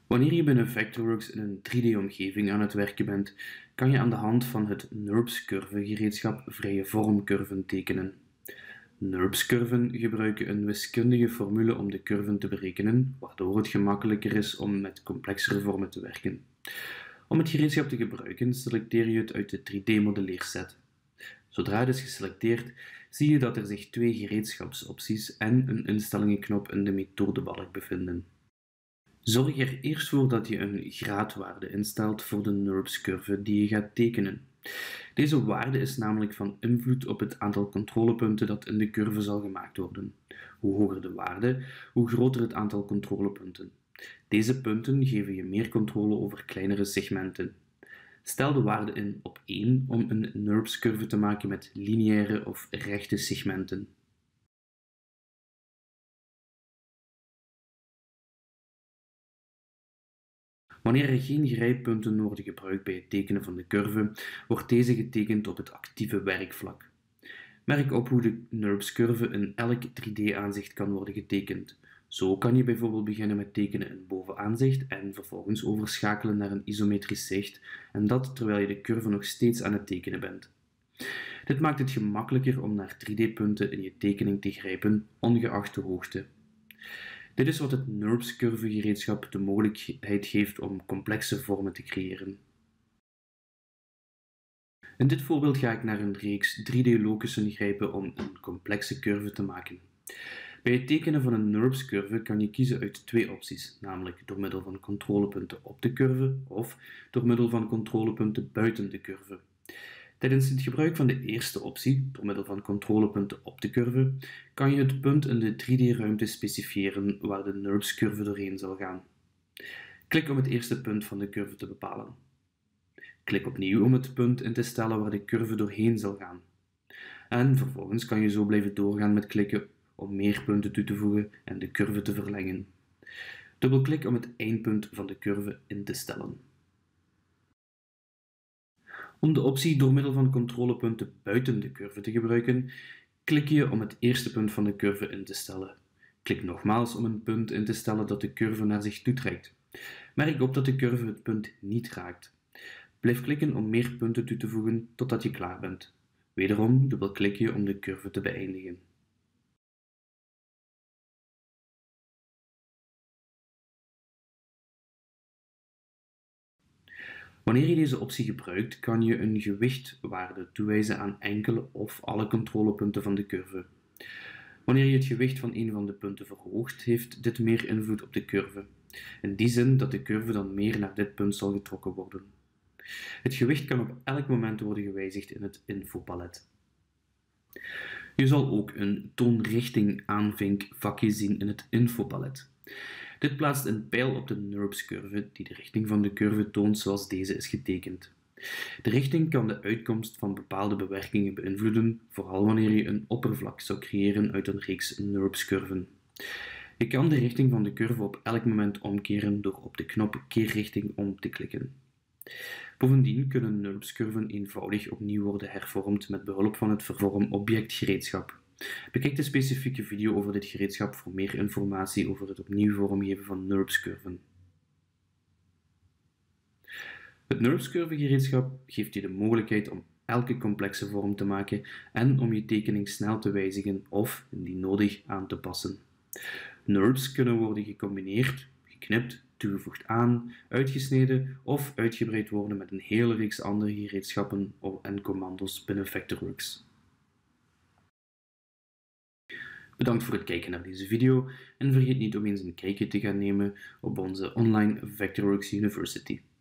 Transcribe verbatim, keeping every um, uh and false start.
Wanneer je binnen Vectorworks in een drie D-omgeving aan het werken bent, kan je aan de hand van het NURBS-curvegereedschap vrije vormcurven tekenen. NURBS-curven gebruiken een wiskundige formule om de curven te berekenen, waardoor het gemakkelijker is om met complexere vormen te werken. Om het gereedschap te gebruiken, selecteer je het uit de drie D-modelleerset. Zodra het is geselecteerd, zie je dat er zich twee gereedschapsopties en een instellingenknop in de methodebalk bevinden. Zorg er eerst voor dat je een graadwaarde instelt voor de NURBS-curve die je gaat tekenen. Deze waarde is namelijk van invloed op het aantal controlepunten dat in de curve zal gemaakt worden. Hoe hoger de waarde, hoe groter het aantal controlepunten. Deze punten geven je meer controle over kleinere segmenten. Stel de waarde in op één om een NURBS-curve te maken met lineaire of rechte segmenten. Wanneer er geen grijppunten worden gebruikt bij het tekenen van de curve, wordt deze getekend op het actieve werkvlak. Merk op hoe de NURBS-curve in elk drie D-aanzicht kan worden getekend. Zo kan je bijvoorbeeld beginnen met tekenen in bovenaanzicht en vervolgens overschakelen naar een isometrisch zicht, en dat terwijl je de curve nog steeds aan het tekenen bent. Dit maakt het gemakkelijker om naar drie D-punten in je tekening te grijpen, ongeacht de hoogte. Dit is wat het NURBS-curvegereedschap de mogelijkheid geeft om complexe vormen te creëren. In dit voorbeeld ga ik naar een reeks drie D-locussen grijpen om een complexe curve te maken. Bij het tekenen van een NURBS-curve kan je kiezen uit twee opties, namelijk door middel van controlepunten op de curve of door middel van controlepunten buiten de curve. Tijdens het gebruik van de eerste optie, door middel van controlepunten op de curve, kan je het punt in de drie D-ruimte specifieren waar de NURBS-curve doorheen zal gaan. Klik om het eerste punt van de curve te bepalen. Klik opnieuw om het punt in te stellen waar de curve doorheen zal gaan. En vervolgens kan je zo blijven doorgaan met klikken om meer punten toe te voegen en de curve te verlengen. Dubbelklik om het eindpunt van de curve in te stellen. Om de optie door middel van controlepunten buiten de curve te gebruiken, klik je om het eerste punt van de curve in te stellen. Klik nogmaals om een punt in te stellen dat de curve naar zich toe trekt. Merk op dat de curve het punt niet raakt. Blijf klikken om meer punten toe te voegen totdat je klaar bent. Wederom dubbelklik je om de curve te beëindigen. Wanneer je deze optie gebruikt, kan je een gewichtwaarde toewijzen aan enkele of alle controlepunten van de curve. Wanneer je het gewicht van een van de punten verhoogt, heeft dit meer invloed op de curve. In die zin dat de curve dan meer naar dit punt zal getrokken worden. Het gewicht kan op elk moment worden gewijzigd in het infopalet. Je zal ook een toonrichting aanvinkvakje zien in het infopalet. Dit plaatst een pijl op de NURBS-curve die de richting van de curve toont zoals deze is getekend. De richting kan de uitkomst van bepaalde bewerkingen beïnvloeden, vooral wanneer je een oppervlak zou creëren uit een reeks NURBS-curven. Je kan de richting van de curve op elk moment omkeren door op de knop Keerrichting om te klikken. Bovendien kunnen NURBS-curven eenvoudig opnieuw worden hervormd met behulp van het vervormobjectgereedschap. Bekijk de specifieke video over dit gereedschap voor meer informatie over het opnieuw vormgeven van NURBS-curven. Het NURBS-curvegereedschap geeft je de mogelijkheid om elke complexe vorm te maken en om je tekening snel te wijzigen of, indien nodig, aan te passen. NURBS kunnen worden gecombineerd, geknipt, toegevoegd aan, uitgesneden of uitgebreid worden met een hele reeks andere gereedschappen en commando's binnen Vectorworks. Bedankt voor het kijken naar deze video en vergeet niet om eens een kijkje te gaan nemen op onze online Vectorworks University.